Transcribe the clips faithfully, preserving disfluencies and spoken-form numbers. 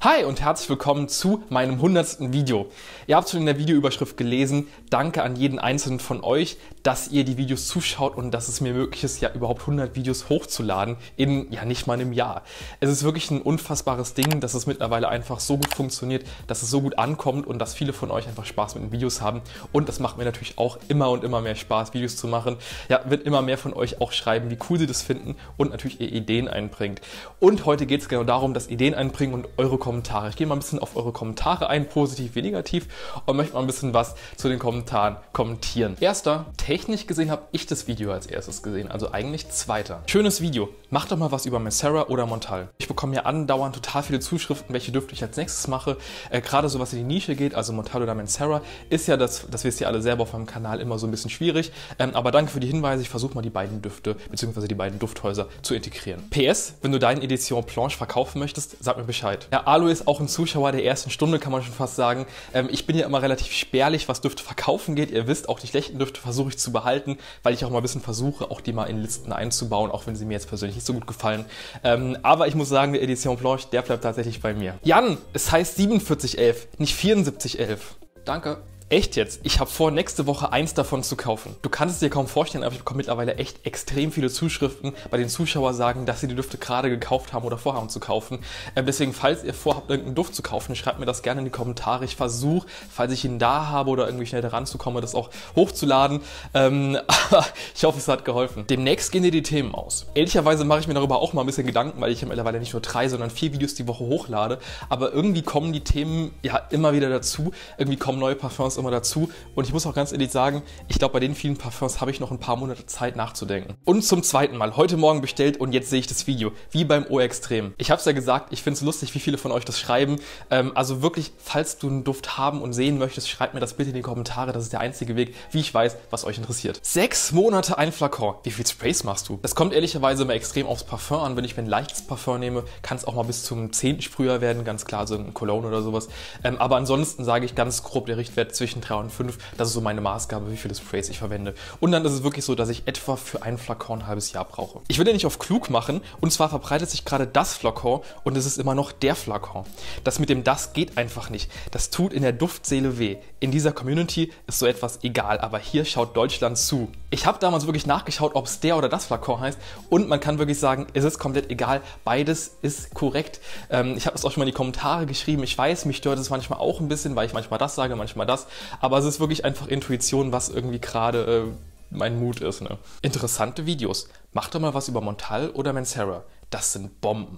Hi und herzlich willkommen zu meinem hundertsten Video. Ihr habt schon in der Videoüberschrift gelesen, danke an jeden einzelnen von euch, dass ihr die Videos zuschaut und dass es mir möglich ist, ja überhaupt hundert Videos hochzuladen in ja nicht mal einem Jahr. Es ist wirklich ein unfassbares Ding, dass es mittlerweile einfach so gut funktioniert, dass es so gut ankommt und dass viele von euch einfach Spaß mit den Videos haben. Und das macht mir natürlich auch immer und immer mehr Spaß, Videos zu machen. Ja, wird immer mehr von euch auch schreiben, wie cool sie das finden und natürlich ihr Ideen einbringt. Und heute geht es genau darum, dass Ideen einbringen und eure Kommentare. Ich gehe mal ein bisschen auf eure Kommentare ein, positiv wie negativ, und möchte mal ein bisschen was zu den Kommentaren kommentieren. Erster, technisch gesehen habe ich das Video als erstes gesehen, also eigentlich zweiter. Schönes Video. Macht doch mal was über Mancera oder Montal. Ich bekomme ja andauernd total viele Zuschriften, welche Düfte ich als nächstes mache. Äh, Gerade so was in die Nische geht, also Montal oder Mancera, ist ja das, das wisst ihr alle selber auf meinem Kanal, immer so ein bisschen schwierig. Ähm, aber danke für die Hinweise. Ich versuche mal die beiden Düfte bzw. die beiden Dufthäuser zu integrieren. P S, wenn du deine Edition Blanche verkaufen möchtest, sag mir Bescheid. Ja, Aloe ist auch ein Zuschauer der ersten Stunde, kann man schon fast sagen. Ähm, ich bin ja immer relativ spärlich, was Düfte verkaufen geht. Ihr wisst, auch die schlechten Düfte versuche ich zu behalten, weil ich auch mal ein bisschen versuche, auch die mal in Listen einzubauen, auch wenn sie mir jetzt persönlich nicht so gut gefallen. Ähm, aber ich muss sagen, der Edition Blanche, der bleibt tatsächlich bei mir. Jan, es heißt siebenundvierzig elf, nicht vierundsiebzig elf. Danke. Echt jetzt? Ich habe vor, nächste Woche eins davon zu kaufen. Du kannst es dir kaum vorstellen, aber ich bekomme mittlerweile echt extrem viele Zuschriften, bei den Zuschauern sagen, dass sie die Düfte gerade gekauft haben oder vorhaben zu kaufen. Ähm, deswegen, falls ihr vorhabt, irgendeinen Duft zu kaufen, schreibt mir das gerne in die Kommentare. Ich versuche, falls ich ihn da habe oder irgendwie schnell daran zu kommen, das auch hochzuladen. Ähm, aber ich hoffe, es hat geholfen. Demnächst gehen dir die Themen aus. Ehrlicherweise mache ich mir darüber auch mal ein bisschen Gedanken, weil ich ja mittlerweile nicht nur drei, sondern vier Videos die Woche hochlade. Aber irgendwie kommen die Themen ja immer wieder dazu. Irgendwie kommen neue Parfums immer dazu, und ich muss auch ganz ehrlich sagen, ich glaube, bei den vielen Parfums habe ich noch ein paar Monate Zeit nachzudenken. Und zum zweiten Mal, heute Morgen bestellt und jetzt sehe ich das Video, wie beim O Extrem. Ich habe es ja gesagt, ich finde es lustig, wie viele von euch das schreiben. Ähm, also wirklich, falls du einen Duft haben und sehen möchtest, schreibt mir das bitte in die Kommentare, das ist der einzige Weg, wie ich weiß, was euch interessiert. Sechs Monate ein Flakon. Wie viel Sprays machst du? Das kommt ehrlicherweise immer extrem aufs Parfum an. Wenn ich mir ein leichtes Parfum nehme, kann es auch mal bis zum zehnten Sprüher werden, ganz klar, so ein Cologne oder sowas. Ähm, aber ansonsten sage ich ganz grob, der Richtwert zwischen drei und fünf, das ist so meine Maßgabe, wie viele Sprays ich verwende. Und dann ist es wirklich so, dass ich etwa für einen Flakon ein halbes Jahr brauche. Ich will ja nicht auf klug machen, und zwar verbreitet sich gerade das Flakon und es ist immer noch der Flakon. Das mit dem das geht einfach nicht. Das tut in der Duftseele weh. In dieser Community ist so etwas egal, aber hier schaut Deutschland zu. Ich habe damals wirklich nachgeschaut, ob es der oder das Flakon heißt, und man kann wirklich sagen, es ist komplett egal. Beides ist korrekt. Ähm, ich habe es auch schon mal in die Kommentare geschrieben. Ich weiß, mich stört es manchmal auch ein bisschen, weil ich manchmal das sage, manchmal das. Aber es ist wirklich einfach Intuition, was irgendwie gerade äh, mein Mut ist. Ne? Interessante Videos. Macht doch mal was über Montal oder Mancera. Das sind Bomben.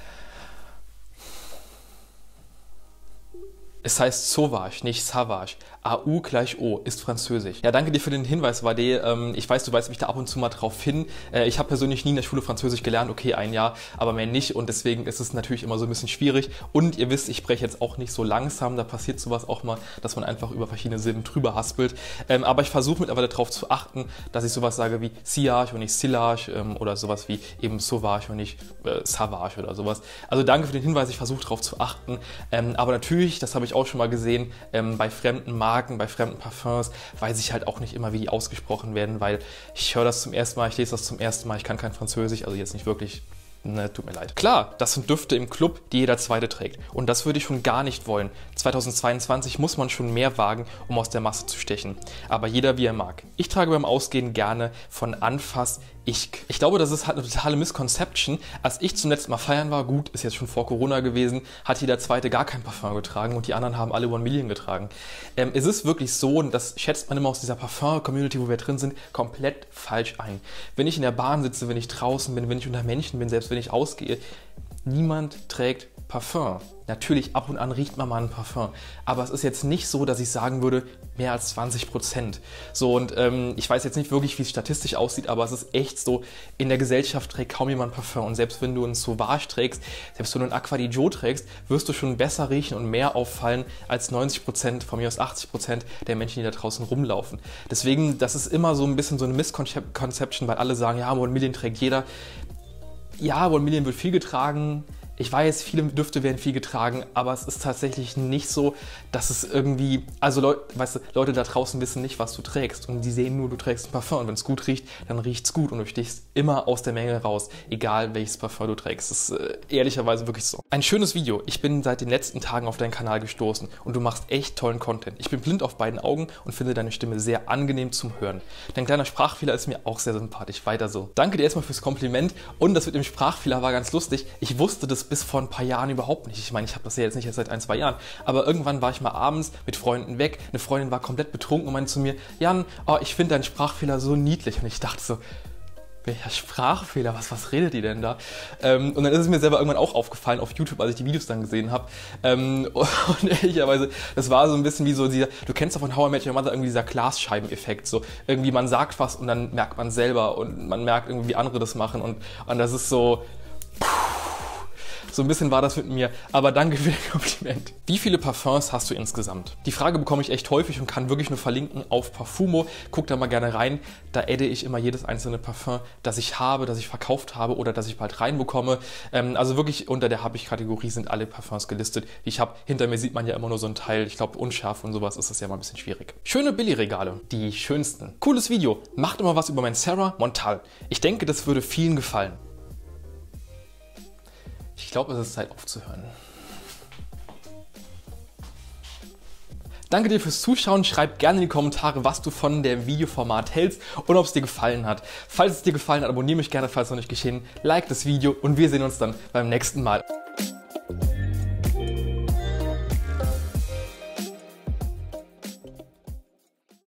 Es heißt Sauvage, nicht Savage. A U gleich O ist französisch. Ja, danke dir für den Hinweis, Wade. Ähm, ich weiß, du weist mich da ab und zu mal drauf hin. Äh, ich habe persönlich nie in der Schule Französisch gelernt, okay, ein Jahr, aber mehr nicht, und deswegen ist es natürlich immer so ein bisschen schwierig. Und ihr wisst, ich spreche jetzt auch nicht so langsam, da passiert sowas auch mal, dass man einfach über verschiedene Silben drüber haspelt. Ähm, aber ich versuche mittlerweile darauf zu achten, dass ich sowas sage wie Sillage und nicht Sillage, ähm, oder sowas wie eben Sauvage und nicht äh, Savage oder sowas. Also danke für den Hinweis, ich versuche darauf zu achten. Ähm, aber natürlich, das habe ich auch schon mal gesehen, ähm, bei fremden Marken, bei fremden Parfums, weiß ich halt auch nicht immer, wie die ausgesprochen werden, weil ich höre das zum ersten Mal, ich lese das zum ersten Mal, ich kann kein Französisch, also jetzt nicht wirklich, ne, tut mir leid. Klar, das sind Düfte im Club, die jeder Zweite trägt, und das würde ich schon gar nicht wollen. zweitausendzweiundzwanzig muss man schon mehr wagen, um aus der Masse zu stechen, aber jeder wie er mag. Ich trage beim Ausgehen gerne von Anfass Ich. Ich glaube, das ist halt eine totale Misconception. Als ich zum letzten Mal feiern war, gut, ist jetzt schon vor Corona gewesen, hat jeder Zweite gar kein Parfum getragen und die anderen haben alle One Million getragen. Ähm, es ist wirklich so, und das schätzt man immer aus dieser Parfum-Community, wo wir drin sind, komplett falsch ein. Wenn ich in der Bahn sitze, wenn ich draußen bin, wenn ich unter Menschen bin, selbst wenn ich ausgehe, niemand trägt Parfum. Natürlich, ab und an riecht man mal ein Parfum, aber es ist jetzt nicht so, dass ich sagen würde, mehr als zwanzig Prozent. So, und ähm, ich weiß jetzt nicht wirklich, wie es statistisch aussieht, aber es ist echt so, in der Gesellschaft trägt kaum jemand Parfum, und selbst wenn du ein Sauvage trägst, selbst wenn du ein Aqua di Gio trägst, wirst du schon besser riechen und mehr auffallen als neunzig Prozent, von mir aus achtzig Prozent der Menschen, die da draußen rumlaufen. Deswegen, das ist immer so ein bisschen so eine Misconception, weil alle sagen, ja, One Million trägt jeder. Ja, One Million wird viel getragen. Ich weiß, viele Düfte werden viel getragen, aber es ist tatsächlich nicht so, dass es irgendwie, also Leute, weißt du, Leute da draußen wissen nicht, was du trägst und die sehen nur, du trägst ein Parfum und wenn es gut riecht, dann riecht es gut und du stichst immer aus der Menge raus, egal welches Parfum du trägst. Das ist äh, ehrlicherweise wirklich so. Ein schönes Video. Ich bin seit den letzten Tagen auf deinen Kanal gestoßen und du machst echt tollen Content. Ich bin blind auf beiden Augen und finde deine Stimme sehr angenehm zum Hören. Dein kleiner Sprachfehler ist mir auch sehr sympathisch. Weiter so. Danke dir erstmal fürs Kompliment und das mit dem Sprachfehler war ganz lustig. Ich wusste das bis vor ein paar Jahren überhaupt nicht. Ich meine, ich habe das ja jetzt nicht erst seit ein, zwei Jahren. Aber irgendwann war ich mal abends mit Freunden weg. Eine Freundin war komplett betrunken und meinte zu mir, Jan, oh, ich finde deinen Sprachfehler so niedlich. Und ich dachte so, welcher Sprachfehler? Was, was redet die denn da? Ähm, und dann ist es mir selber irgendwann auch aufgefallen auf YouTube, als ich die Videos dann gesehen habe. Ähm, und ehrlicherweise, das war so ein bisschen wie so dieser, du kennst doch von How I Met Your Mother irgendwie dieser Glasscheibeneffekt. So irgendwie man sagt was und dann merkt man selber und man merkt irgendwie, wie andere das machen. Und, und das ist so... So ein bisschen war das mit mir, aber danke für das Kompliment. Wie viele Parfums hast du insgesamt? Die Frage bekomme ich echt häufig und kann wirklich nur verlinken auf Parfumo. Guck da mal gerne rein. Da adde ich immer jedes einzelne Parfum, das ich habe, das ich verkauft habe oder das ich bald reinbekomme. Ähm, also wirklich unter der Hab-ich-Kategorie sind alle Parfums gelistet, die ich habe. Hinter mir sieht man ja immer nur so ein Teil. Ich glaube, unscharf und sowas ist das ja mal ein bisschen schwierig. Schöne Billigregale, die schönsten. Cooles Video. Macht immer was über mein Serra Montal. Ich denke, das würde vielen gefallen. Ich glaube, es ist Zeit aufzuhören. Danke dir fürs Zuschauen. Schreib gerne in die Kommentare, was du von dem Videoformat hältst und ob es dir gefallen hat. Falls es dir gefallen hat, abonniere mich gerne, falls noch nicht geschehen. Like das Video und wir sehen uns dann beim nächsten Mal.